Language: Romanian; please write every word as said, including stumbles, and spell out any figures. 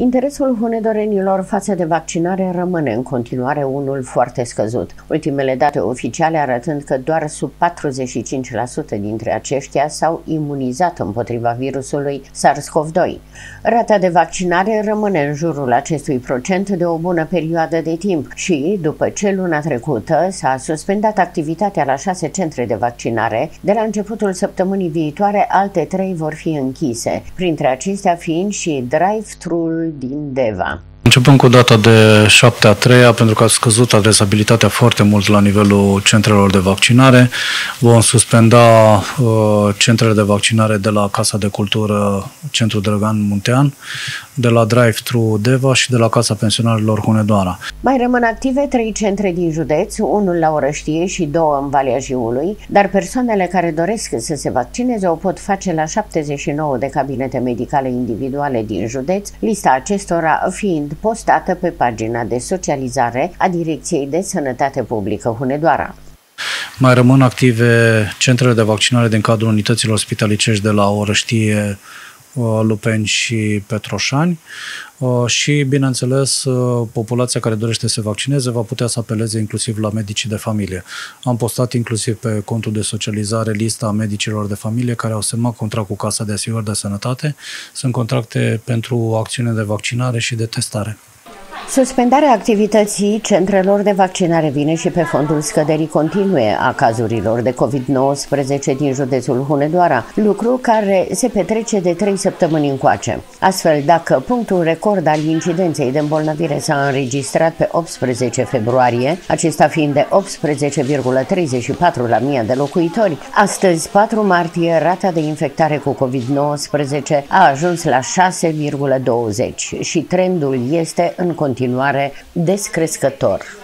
Interesul hunedorenilor față de vaccinare rămâne în continuare unul foarte scăzut. Ultimele date oficiale arătând că doar sub patruzeci și cinci la sută dintre aceștia s-au imunizat împotriva virusului SARS-CoV doi. Rata de vaccinare rămâne în jurul acestui procent de o bună perioadă de timp și, după ce luna trecută s-a suspendat activitatea la șase centre de vaccinare, de la începutul săptămânii viitoare alte trei vor fi închise, printre acestea fiind și drive-thru-ul din Deva. Începând cu data de șapte a treia, pentru că a scăzut adresabilitatea foarte mult la nivelul centrelor de vaccinare, vom suspenda uh, centrele de vaccinare de la Casa de Cultură Centru Drăgan Muntean, de la Drive-thru Deva și de la Casa Pensionarilor Hunedoara. Mai rămân active trei centre din județ, unul la Orăștie și două în Valea Jiului, dar persoanele care doresc să se vaccineze o pot face la șaptezeci și nouă de cabinete medicale individuale din județ, lista acestora fiind postată pe pagina de socializare a Direcției de Sănătate Publică Hunedoara. Mai rămân active centrele de vaccinare din cadrul unităților spitalicești de la Orăștie, Lupeni și Petroșani și, bineînțeles, populația care dorește să se vaccineze va putea să apeleze inclusiv la medicii de familie. Am postat inclusiv pe contul de socializare lista medicilor de familie care au semnat contract cu Casa de Asigurări de Sănătate. Sunt contracte pentru acțiune de vaccinare și de testare. Suspendarea activității centrelor de vaccinare vine și pe fondul scăderii continue a cazurilor de covid nouăsprezece din județul Hunedoara, lucru care se petrece de trei săptămâni încoace. Astfel, dacă punctul record al incidenței de îmbolnăvire s-a înregistrat pe optsprezece februarie, acesta fiind de optsprezece virgulă treizeci și patru la mie de locuitori, astăzi, patru martie, rata de infectare cu covid nouăsprezece a ajuns la șase virgulă douăzeci și trendul este în continuare descrescător.